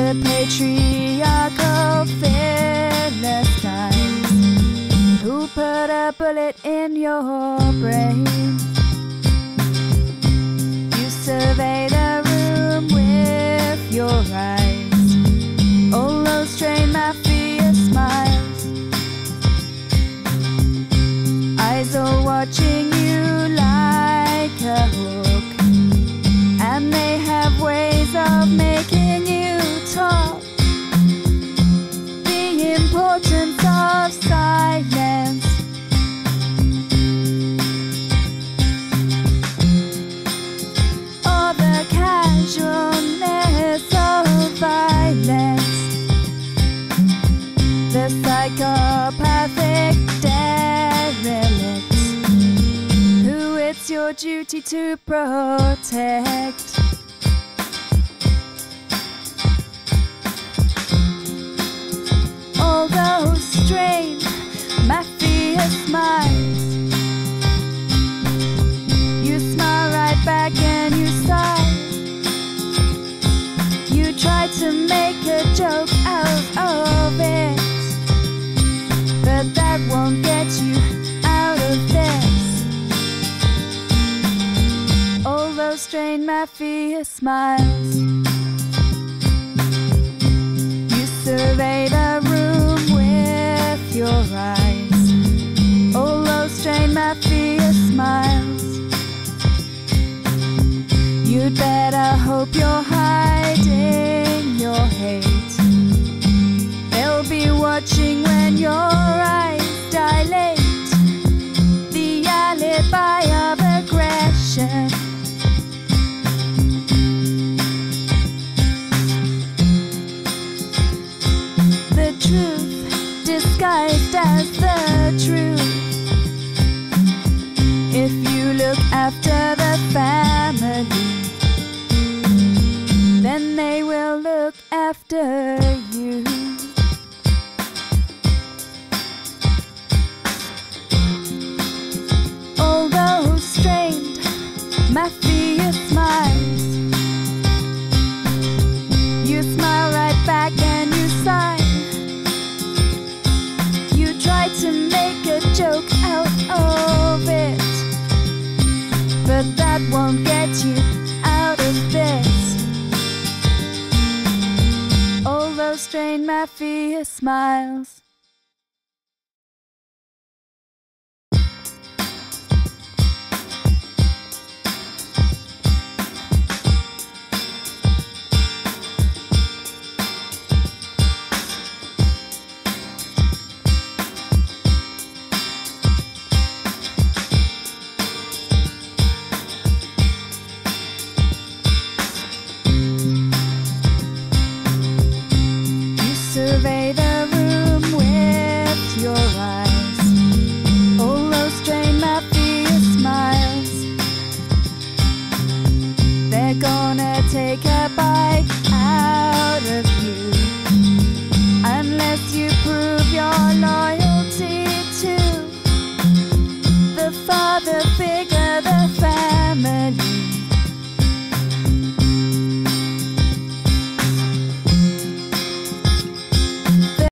the patriarchal Philistines who put a bullet in your brain. You survey the room with your eyes, all those strange mafia smiles, eyes all watching you like a hook, and they have ways of making you talk. The importance of silence, or the casualness of violence, the psychopathic derelicts who it's your duty to protect. All those strange mafia smiles, you smile right back and you sigh. You try to make a joke out of it, but that won't get you out of this. All those strange mafia smiles. You survey the room with your eyes, all those strange mafia smiles. You'd better hope you're hiding your hate. They'll be watching when your eyes dilate, the alibi of aggression. The truth disguised as the truth. If you look after the family, then they will look after you. All those strained mafia smiles, you smile right back and you sigh. You try to make a joke out of it, but that won't get you out of this. All those strange mafia smiles.